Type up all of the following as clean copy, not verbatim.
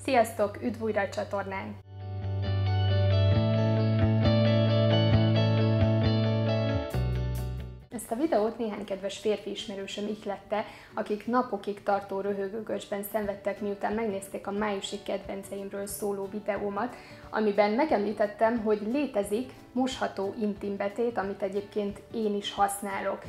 Sziasztok, üdv újra a csatornán! Ezt a videót néhány kedves férfi ismerősöm ihlette, akik napokig tartó röhögőgöcsben szenvedtek, miután megnézték a májusi kedvenceimről szóló videómat, amiben megemlítettem, hogy létezik mosható intim betét, amit egyébként én is használok.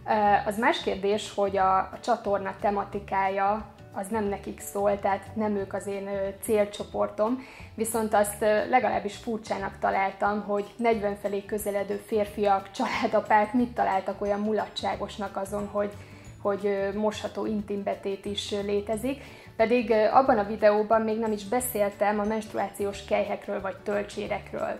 Az más kérdés, hogy a csatorna tematikája az nem nekik szól, tehát nem ők az én célcsoportom, viszont azt legalábbis furcsának találtam, hogy 40 felé közeledő férfiak, családapák mit találtak olyan mulatságosnak azon, hogy mosható intim betét is létezik, pedig abban a videóban még nem is beszéltem a menstruációs kelyhekről vagy tölcsérekről.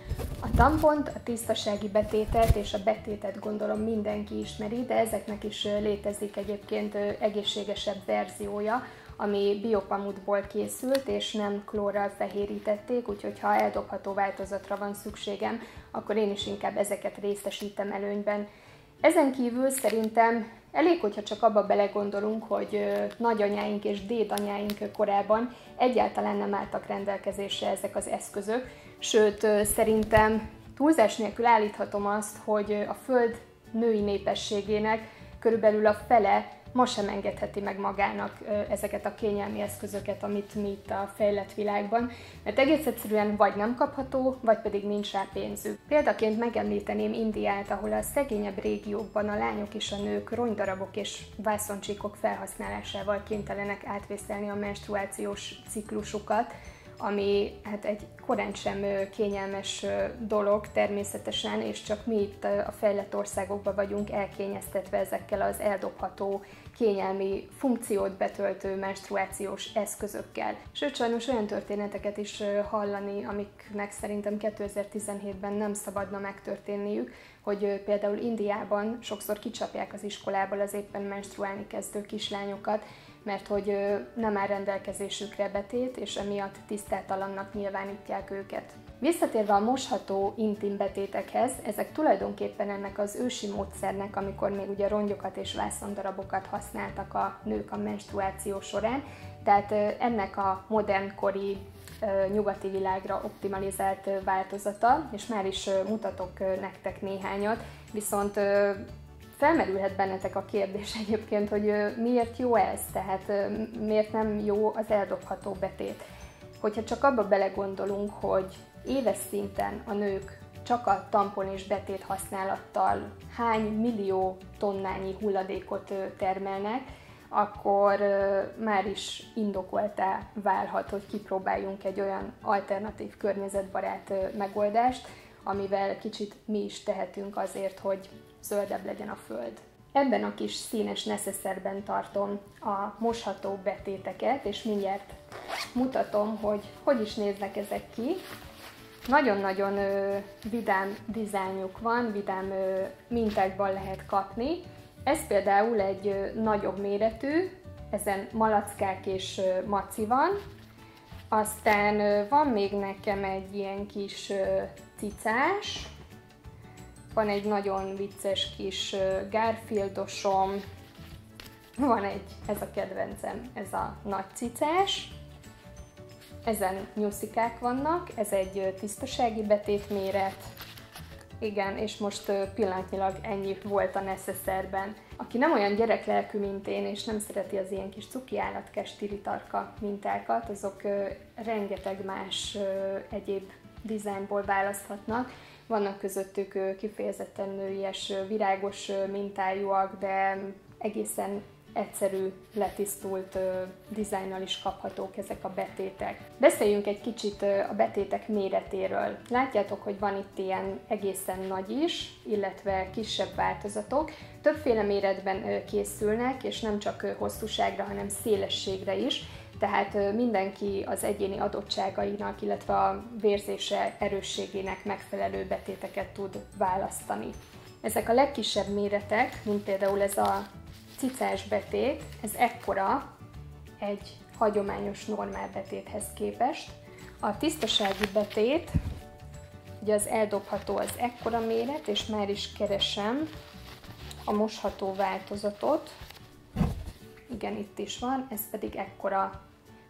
A tampont, a tisztasági betétet és a betétet gondolom mindenki ismeri, de ezeknek is létezik egyébként egészségesebb verziója, ami biopamutból készült, és nem klórral fehérítették, úgyhogy ha eldobható változatra van szükségem, akkor én is inkább ezeket részesítem előnyben. Ezen kívül szerintem elég, hogyha csak abba belegondolunk, hogy nagyanyáink és dédanyáink korában egyáltalán nem álltak rendelkezésre ezek az eszközök, sőt, szerintem túlzás nélkül állíthatom azt, hogy a Föld női népességének körülbelül a fele ma sem engedheti meg magának ezeket a kényelmi eszközöket, amit mi itt a fejlett világban, mert egész egyszerűen vagy nem kapható, vagy pedig nincs rá pénzük. Példaként megemlíteném Indiát, ahol a szegényebb régiókban a lányok és a nők rongydarabok és vászoncsíkok felhasználásával kénytelenek átvészelni a menstruációs ciklusukat, ami hát egy korán sem kényelmes dolog természetesen, és csak mi itt a fejlett országokban vagyunk elkényeztetve ezekkel az eldobható, kényelmi funkciót betöltő menstruációs eszközökkel. Sőt, sajnos olyan történeteket is hallani, amiknek szerintem 2017-ben nem szabadna megtörténniük, hogy például Indiában sokszor kicsapják az iskolából az éppen menstruálni kezdő kislányokat, mert hogy nem áll rendelkezésükre betét, és emiatt tisztátalannak nyilvánítják őket. Visszatérve a mosható intim betétekhez, ezek tulajdonképpen ennek az ősi módszernek, amikor még ugye rongyokat és vászondarabokat használtak a nők a menstruáció során, tehát ennek a modernkori nyugati világra optimalizált változata, és már is mutatok nektek néhányat, viszont felmerülhet bennetek a kérdés egyébként, hogy miért jó ez, tehát miért nem jó az eldobható betét. Hogyha csak abba belegondolunk, hogy éves szinten a nők csak a tampon és betét használattal hány millió tonnányi hulladékot termelnek, akkor már is indokoltá válhat, hogy kipróbáljunk egy olyan alternatív környezetbarát megoldást, amivel kicsit mi is tehetünk azért, hogy zöldebb legyen a Föld. Ebben a kis színes neszeszerben tartom a mosható betéteket, és mindjárt mutatom, hogy is néznek ezek ki. Nagyon-nagyon vidám dizájnjuk van, vidám mintákban lehet kapni. Ez például egy nagyobb méretű, ezen malackák és maci van. Aztán van még nekem egy ilyen kis cicás, van egy nagyon vicces kis Garfieldosom, van ez a kedvencem, ez a nagy cicás, ezen nyuszikák vannak, ez egy tisztasági betétméret, igen, és most pillanatnyilag ennyi volt a neszeszerben. Aki nem olyan gyereklelkű, mint én, és nem szereti az ilyen kis cuki állatkás tiritarka mintákat, azok rengeteg más egyéb dizájnból választhatnak. Vannak közöttük kifejezetten nőies, virágos mintájúak, de egészen egyszerű, letisztult dizájnnal is kaphatók ezek a betétek. Beszéljünk egy kicsit a betétek méretéről. Látjátok, hogy van itt ilyen egészen nagy is, illetve kisebb változatok. Többféle méretben készülnek, és nem csak hosszúságra, hanem szélességre is. Tehát mindenki az egyéni adottságainak, illetve a vérzése erősségének megfelelő betéteket tud választani. Ezek a legkisebb méretek, mint például ez a cicás betét, ez ekkora egy hagyományos normál betéthez képest. A tisztasági betét, ugye az eldobható, az ekkora méret, és már is keresem a mosható változatot. Igen, itt is van, ez pedig ekkora.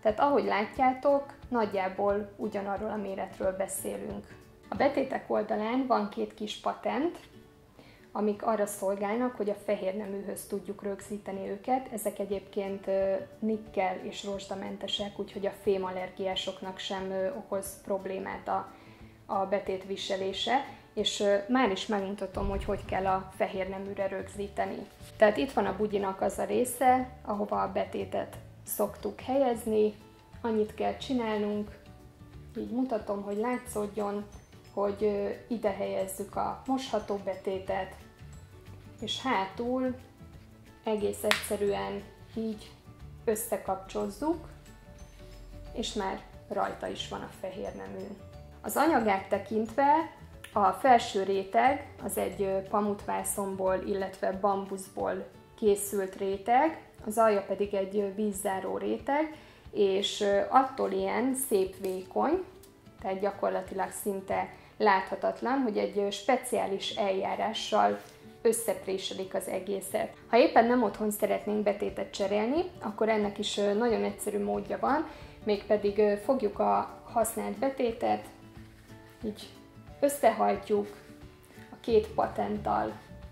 Tehát ahogy látjátok, nagyjából ugyanarról a méretről beszélünk. A betétek oldalán van két kis patent, amik arra szolgálnak, hogy a fehérneműhöz tudjuk rögzíteni őket. Ezek egyébként nikkel és rozsdamentesek, úgyhogy a fémallergiásoknak sem okoz problémát a betét viselése, és már is megmutatom, hogy hogy kell a fehérneműre rögzíteni. Tehát itt van a bugyinak az a része, ahova a betétet szoktuk helyezni. Annyit kell csinálnunk, így mutatom, hogy látszódjon, hogy ide helyezzük a mosható betétet, és hátul egész egyszerűen így összekapcsozzuk, és már rajta is van a fehérnemű. Az anyagát tekintve a felső réteg az egy pamutvászonból, illetve bambuszból készült réteg, az alja pedig egy vízzáró réteg, és attól ilyen szép vékony, tehát gyakorlatilag szinte láthatatlan, hogy egy speciális eljárással összepréselik az egészet. Ha éppen nem otthon szeretnénk betétet cserélni, akkor ennek is nagyon egyszerű módja van, mégpedig fogjuk a használt betétet, így összehajtjuk a két patenttal,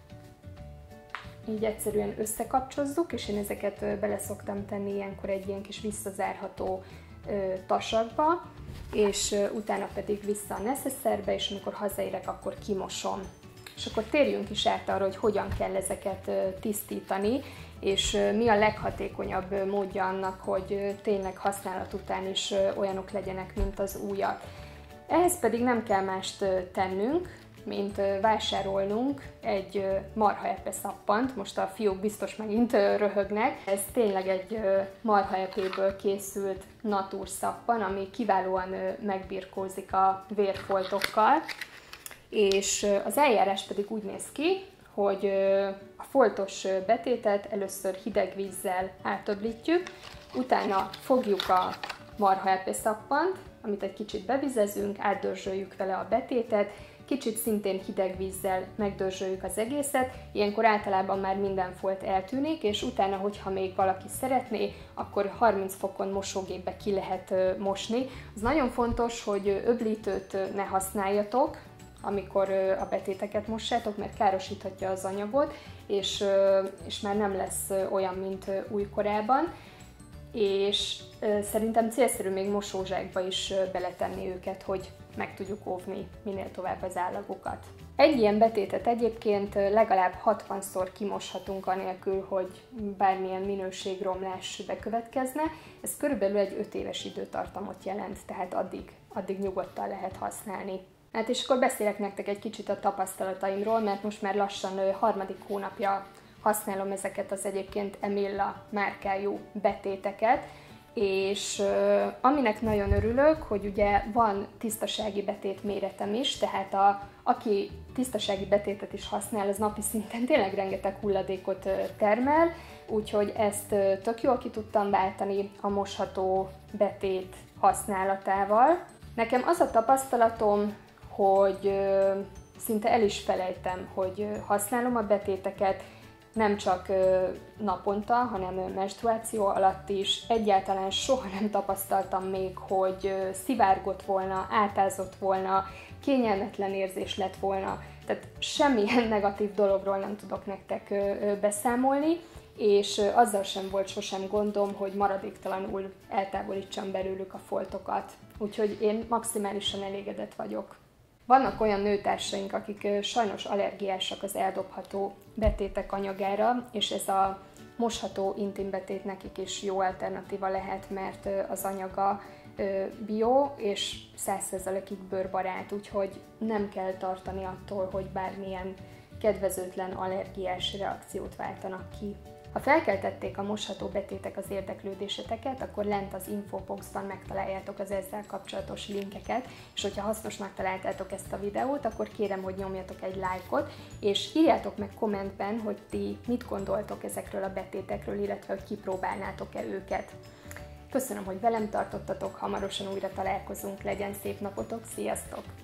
így egyszerűen összekapcsozzuk, és én ezeket bele szoktam tenni ilyenkor egy ilyen kis visszazárható tasakba, és utána pedig vissza a neszesszerbe, és amikor hazaérek, akkor kimosom. És akkor térjünk is át arra, hogy hogyan kell ezeket tisztítani, és mi a leghatékonyabb módja annak, hogy tényleg használat után is olyanok legyenek, mint az újak. Ehhez pedig nem kell mást tennünk, mint vásárolnunk egy marhaepe szappant. Most a fiúk biztos megint röhögnek. Ez tényleg egy marhaepéből készült natúr szappan, ami kiválóan megbirkózik a vérfoltokkal. És az eljárás pedig úgy néz ki, hogy a foltos betétet először hideg vízzel átöblítjük, utána fogjuk a marhaepe szappant, amit egy kicsit bevizezünk, átdörzsöljük vele a betétet, kicsit szintén hideg vízzel megdörzsöljük az egészet, ilyenkor általában már minden folt eltűnik, és utána, hogyha még valaki szeretné, akkor 30 fokon mosógépbe ki lehet mosni. Az nagyon fontos, hogy öblítőt ne használjatok, amikor a betéteket mossátok, mert károsíthatja az anyagot, és már nem lesz olyan, mint újkorában. És szerintem célszerű még mosózsákba is beletenni őket, hogy meg tudjuk óvni minél tovább az állagokat. Egy ilyen betétet egyébként legalább 60-szor kimoshatunk anélkül, hogy bármilyen minőségromlás bekövetkezne. Ez körülbelül egy 5 éves időtartamot jelent, tehát addig nyugodtan lehet használni. Hát és akkor beszélek nektek egy kicsit a tapasztalataimról, mert most már lassan 3. hónapja használom ezeket az egyébként Emilla márkájú betéteket, és aminek nagyon örülök, hogy ugye van tisztasági betét méretem is, tehát aki tisztasági betétet is használ, az napi szinten tényleg rengeteg hulladékot termel, úgyhogy ezt tök jól ki tudtam váltani a mosható betét használatával. Nekem az a tapasztalatom, hogy szinte el is felejtem, hogy használom a betéteket, nem csak naponta, hanem menstruáció alatt is. Egyáltalán soha nem tapasztaltam még, hogy szivárgott volna, átázott volna, kényelmetlen érzés lett volna. Tehát semmilyen negatív dologról nem tudok nektek beszámolni, és azzal sem volt sosem gondom, hogy maradéktalanul eltávolítsam belőlük a foltokat. Úgyhogy én maximálisan elégedett vagyok. Vannak olyan nőtársaink, akik sajnos allergiásak az eldobható betétek anyagára, és ez a mosható intimbetét nekik is jó alternatíva lehet, mert az anyaga bio és 100%-ig bőrbarát, úgyhogy nem kell tartani attól, hogy bármilyen kedvezőtlen allergiás reakciót váltanak ki. Ha felkeltették a mosható betétek az érdeklődéseteket, akkor lent az infoboxban megtaláljátok az ezzel kapcsolatos linkeket, és hogyha hasznosnak találtátok ezt a videót, akkor kérem, hogy nyomjatok egy lájkot, és írjátok meg kommentben, hogy ti mit gondoltok ezekről a betétekről, illetve hogy kipróbálnátok-e őket. Köszönöm, hogy velem tartottatok, hamarosan újra találkozunk, legyen szép napotok, sziasztok!